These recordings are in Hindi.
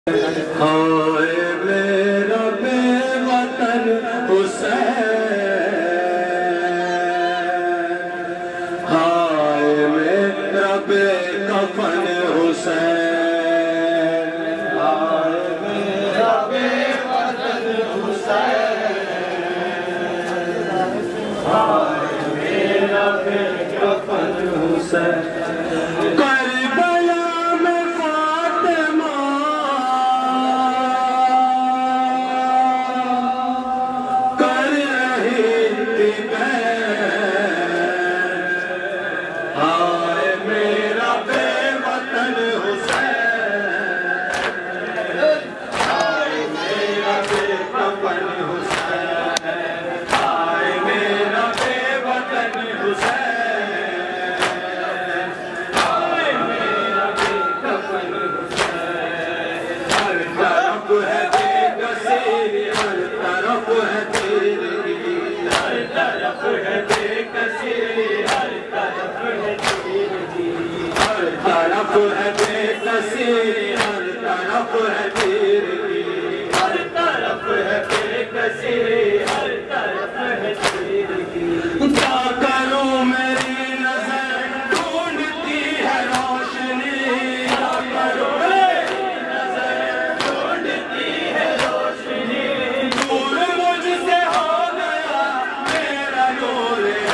हाय मेरा बेवतन हुसैन, हाय मेरा बेकफन हुसैन, हाय मेरा बेवतन हुसैन, हाय मेरा बेकफन हुसैन। तरफ है बेकसी, हर तरफ है तीरगी, हर तरफ है बेकसी, हर तरफ है तीरगी। क्या करूं मेरी नजर ढूंढती है रोशनी, क्या करूं मेरी नजर ढूंढती है रोशनी। दूर मुझसे हो गया मेरा नूर है,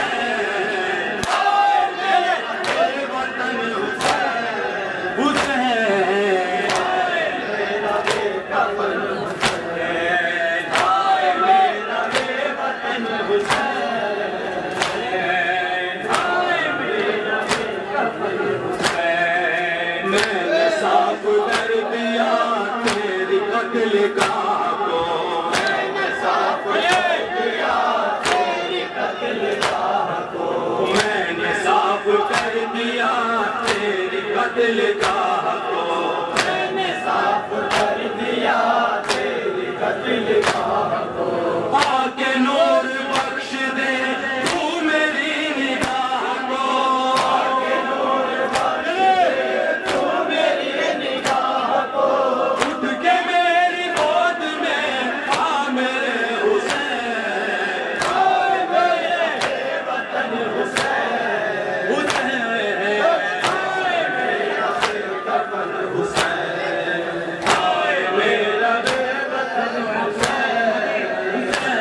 मैंने साफ कर दिया तेरी कत्लगाह को, मैंने साफ कर दिया तेरी कत्लगाह को, मैंने साफ कर दिया तेरी कत्लगाह को, मैंने साफ कर दिया तेरी कत्लगाह को। आके नूर बख्श दे तू मेरी निगाह को, आके नूर बख्श दे तू मेरी निगाह को। उठ के मेरी गोद में आ मेरे हुसैन, हाय मेरे वतन हुसैन, हुसैन हाय मेरा बेकफन हुसैन, हाय मेरा बेवतन हुसैन,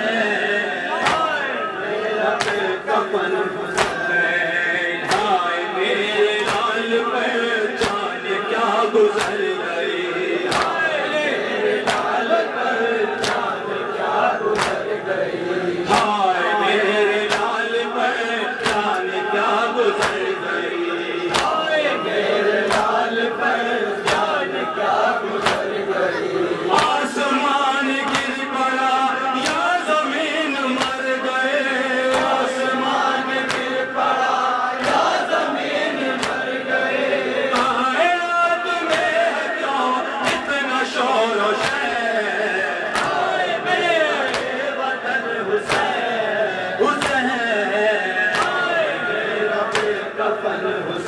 हाय मेरा बेकफन हुसैन। हाय मेरे लाल पर जाने क्या गुजर गई, हाय मेरे लाल पर जाने क्या गुजर गई, हाय मेरे लाल पर जाने क्या गुजर गई, हाय मेरे लाल पर जाने क्या गुजर गई। आसमान गिर पड़ा या जमीन मर गए, आसमान गिर पड़ा या जमीन मर गए। कायनात में है क्यों इतना शोर और शहर, हाय मेरे वतन हुसैन, हुसैन हाय मेरा बेकफन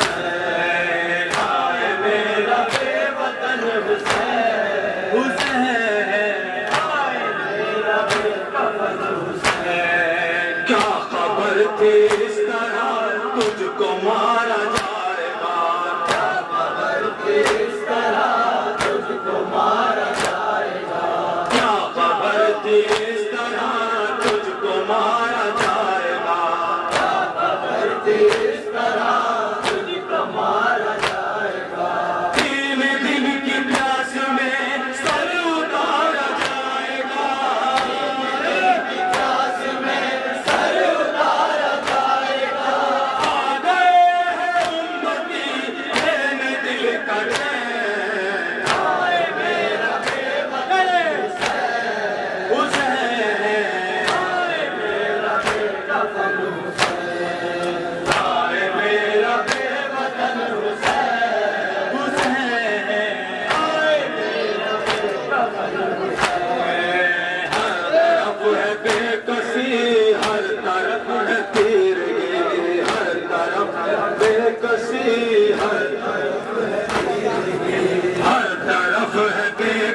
हुसैन, हाय मेरा बेवतन हुसैन, हुसैन हाय मेरा बेकफन हुसैन। क्या खबर थी इस तरह तुझको मारा जाएगा, क्या खबर थी इस तरह तुझको मारा जाएगा, क्या खबर थी इस तरह तुझको मारा जाएगा, क्या खबर थी इस तरह तुझको मारा जाएगा। 3 दिन की प्यास में सर उतारा जाएगा, 3 दिन की प्यास में सर उतारा जाएगा। आ गए हैं उम्मती लेने दिल का चैन, हाय मेरा बेवतन हुसैन, हुसैन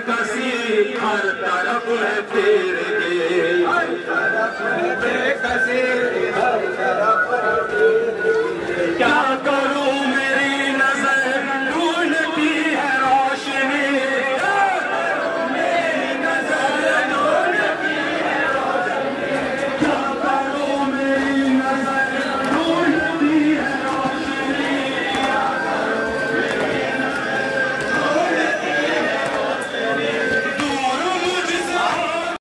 बेकसी हर तरफ है तेरे, हर तरफ है बेकसी